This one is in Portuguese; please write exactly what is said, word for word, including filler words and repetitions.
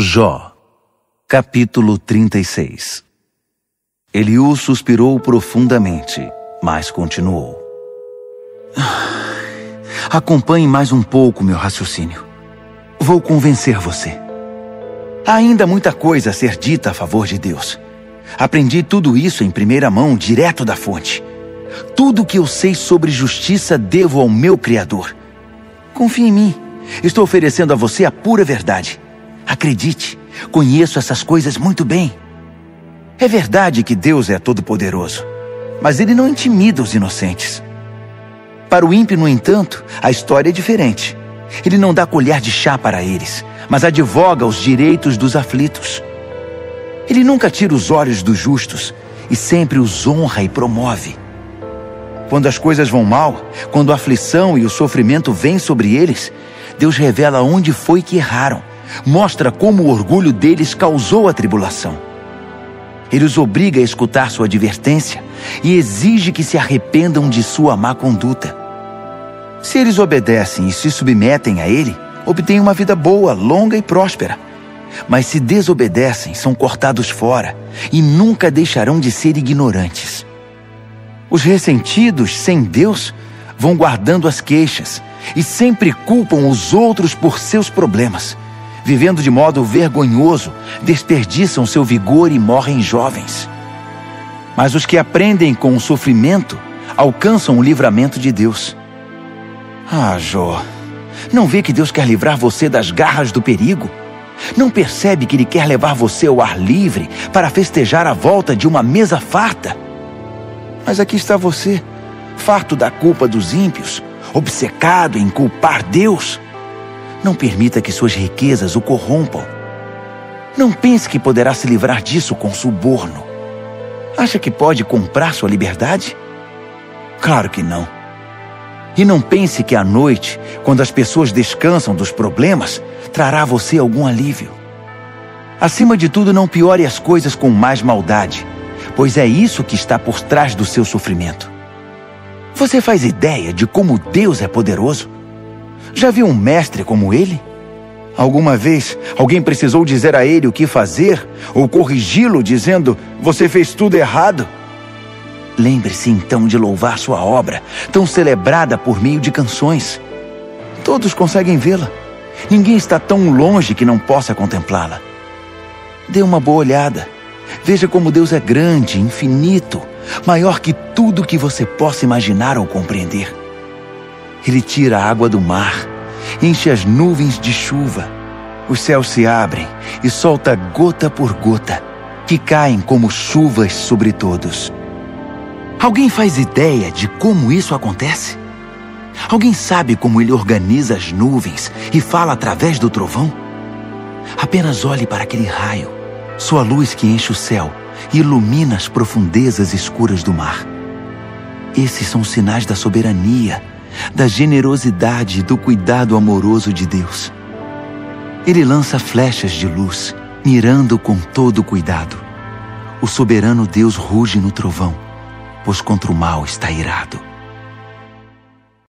Jó, capítulo trinta e seis. Eliú suspirou profundamente, mas continuou. Acompanhe mais um pouco meu raciocínio. Vou convencer você. Há ainda muita coisa a ser dita a favor de Deus. Aprendi tudo isso em primeira mão, direto da fonte. Tudo o que eu sei sobre justiça devo ao meu Criador. Confie em mim. Estou oferecendo a você a pura verdade. Acredite, conheço essas coisas muito bem. É verdade que Deus é todo-poderoso, mas Ele não intimida os inocentes. Para o ímpio, no entanto, a história é diferente. Ele não dá colher de chá para eles, mas advoga os direitos dos aflitos. Ele nunca tira os olhos dos justos e sempre os honra e promove. Quando as coisas vão mal, quando a aflição e o sofrimento vêm sobre eles, Deus revela onde foi que erraram, mostra como o orgulho deles causou a tribulação. Ele os obriga a escutar sua advertência e exige que se arrependam de sua má conduta. Se eles obedecem e se submetem a Ele, obtêm uma vida boa, longa e próspera. Mas se desobedecem, são cortados fora e nunca deixarão de ser ignorantes. Os ressentidos, sem Deus, vão guardando as queixas e sempre culpam os outros por seus problemas. Vivendo de modo vergonhoso, desperdiçam seu vigor e morrem jovens. Mas os que aprendem com o sofrimento alcançam o livramento de Deus. Ah, Jó, não vê que Deus quer livrar você das garras do perigo? Não percebe que Ele quer levar você ao ar livre para festejar a volta de uma mesa farta? Mas aqui está você, farto da culpa dos ímpios, obcecado em culpar Deus. Não permita que suas riquezas o corrompam. Não pense que poderá se livrar disso com suborno. Acha que pode comprar sua liberdade? Claro que não. E não pense que à noite, quando as pessoas descansam dos problemas, trará a você algum alívio. Acima de tudo, não piore as coisas com mais maldade, pois é isso que está por trás do seu sofrimento. Você faz ideia de como Deus é poderoso? Já viu um mestre como ele? Alguma vez alguém precisou dizer a ele o que fazer ou corrigi-lo dizendo, você fez tudo errado? Lembre-se então de louvar sua obra, tão celebrada por meio de canções. Todos conseguem vê-la. Ninguém está tão longe que não possa contemplá-la. Dê uma boa olhada. Veja como Deus é grande, infinito, maior que tudo que você possa imaginar ou compreender. Ele tira a água do mar, enche as nuvens de chuva. Os céus se abrem e solta gota por gota, que caem como chuvas sobre todos. Alguém faz ideia de como isso acontece? Alguém sabe como Ele organiza as nuvens e fala através do trovão? Apenas olhe para aquele raio, sua luz que enche o céu e ilumina as profundezas escuras do mar. Esses são sinais da soberania, da generosidade e do cuidado amoroso de Deus. Ele lança flechas de luz, mirando com todo cuidado. O soberano Deus ruge no trovão, pois contra o mal está irado.